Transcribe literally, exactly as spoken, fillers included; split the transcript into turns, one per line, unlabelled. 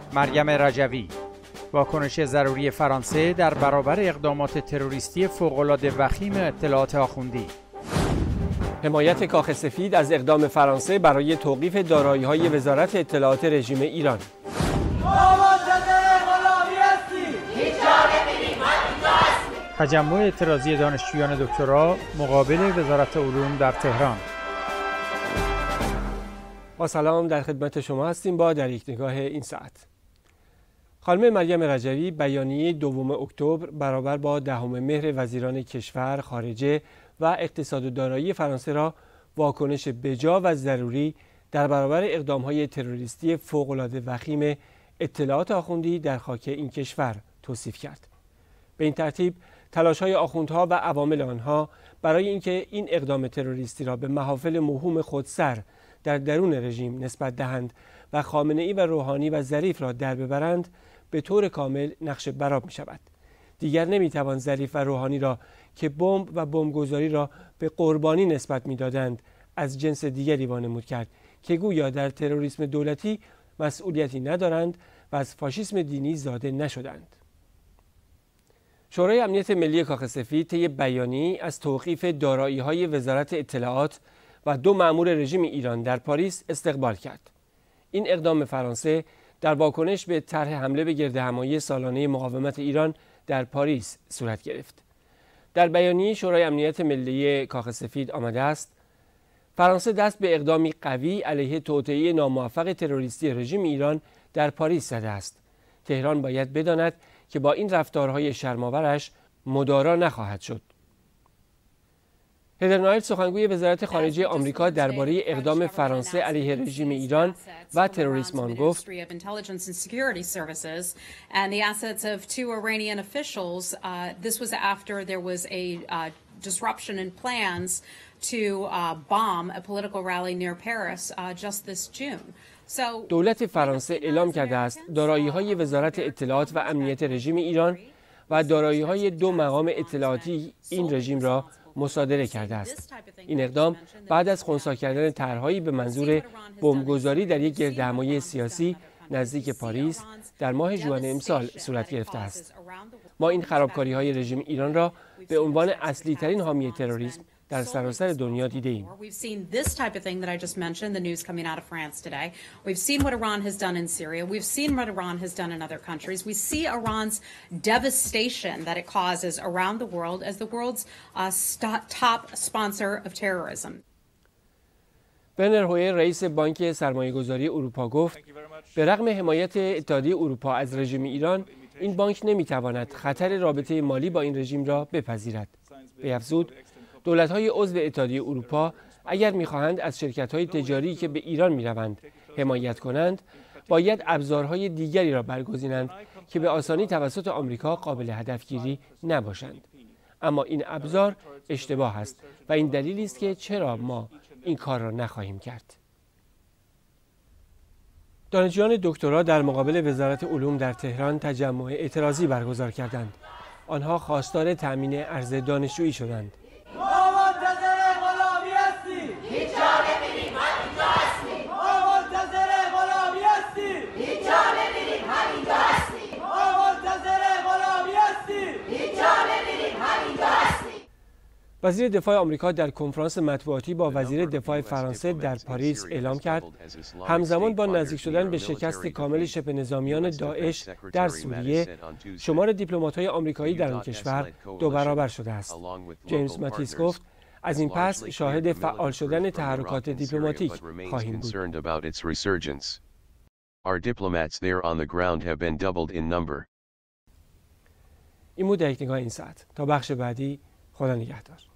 مریم رجوی: واکنش ضروری فرانسه در برابر اقدامات تروریستی فوق‌العاده وخیم اطلاعات آخوندی.
حمایت کاخ سفید از اقدام فرانسه برای توقیف دارایی‌های وزارت اطلاعات رژیم ایران.
تجمع اعتراضی دانشجویان دکترا مقابل وزارت علوم در تهران.
با سلام، در خدمت شما هستیم با در یک نگاه این ساعت. خانم مریم رجوی بیانیه دوم اکتبر برابر با دهم مهر وزیران کشور، خارجه و اقتصاد و دارایی فرانسه را واکنش بجا و ضروری در برابر اقدام‌های تروریستی فوق‌العاده وخیم اطلاعات آخوندی در خاک این کشور توصیف کرد. به این ترتیب تلاش‌های آخوندها و عوامل آنها برای اینکه این اقدام تروریستی را به محافل موهوم خودسر در درون رژیم نسبت دهند و خامنه‌ای و روحانی و ظریف را در ببرند به طور کامل نقش برآب می شود. دیگر نمی توان ظریف و روحانی را که بمب و بمبگذاری را به قربانی نسبت می دادند از جنس دیگری وانمود کرد که گویا در تروریسم دولتی مسئولیتی ندارند و از فاشیسم دینی زاده نشدند. شورای امنیت ملی کاخ سفید طی بیانیه‌ای از توقیف دارایی‌های وزارت اطلاعات و دو مأمور رژیم ایران در پاریس استقبال کرد. این اقدام فرانسه در واکنش به طرح حمله به گردهمایی سالانه مقاومت ایران در پاریس صورت گرفت. در بیانیه شورای امنیت ملی کاخ سفید آمده است: فرانسه دست به اقدامی قوی علیه توطئه ناموفق تروریستی رژیم ایران در پاریس زده است. تهران باید بداند که با این رفتارهای شرم‌آورش مدارا نخواهد شد. هدر نایل، سخنگوی وزارت خارجه آمریکا، درباره اقدام فرانسه علیه رژیم ایران و تروریسم آن گفت: دولت فرانسه اعلام کرده است دارایی‌های وزارت اطلاعات و امنیت رژیم ایران و دارایی‌های دو مقام اطلاعاتی این رژیم را مصادره کرده است. این اقدام بعد از خنثی کردن طرح‌هایی به منظور بمبگذاری در یک گردهمایی سیاسی نزدیک پاریس در ماه ژوئن امسال صورت گرفته است. ما این خرابکاری‌های رژیم ایران را به عنوان اصلی ترین حامی تروریسم در سراسر دنیا دیده ایم. برنر هویر، رئیس بانک سرمایه‌گذاری اروپا، گفت: به رغم حمایت اتحادیه اروپا از رژیم ایران، این بانک نمی‌تواند خطر رابطه مالی با این رژیم را بپذیرد. بیفزود، دولت‌های عضو اتحادیه اروپا اگر می‌خواهند از شرکت‌های تجاری که به ایران می‌روند حمایت کنند، باید ابزارهای دیگری را برگزینند که به آسانی توسط آمریکا قابل هدفگیری نباشند. اما این ابزار اشتباه است و این دلیلی است که چرا ما این کار را نخواهیم کرد. دانشجویان دکترا در مقابل وزارت علوم در تهران تجمع اعتراضی برگزار کردند. آنها خواستار تأمین ارز دانشجویی شدند. وزیر دفاع آمریکا در کنفرانس مطبوعاتی با وزیر دفاع فرانسه در پاریس اعلام کرد همزمان با نزدیک شدن به شکست کامل شبه نظامیان داعش در سوریه، شمار دیپلمات‌های آمریکایی در آن کشور دو برابر شده است. جیمز ماتیس گفت: از این پس شاهد فعال شدن تحرکات دیپلماتیک خواهیم بود. این بود در یک نگاه این ساعت. تا بخش بعدی، خدا نگهدار.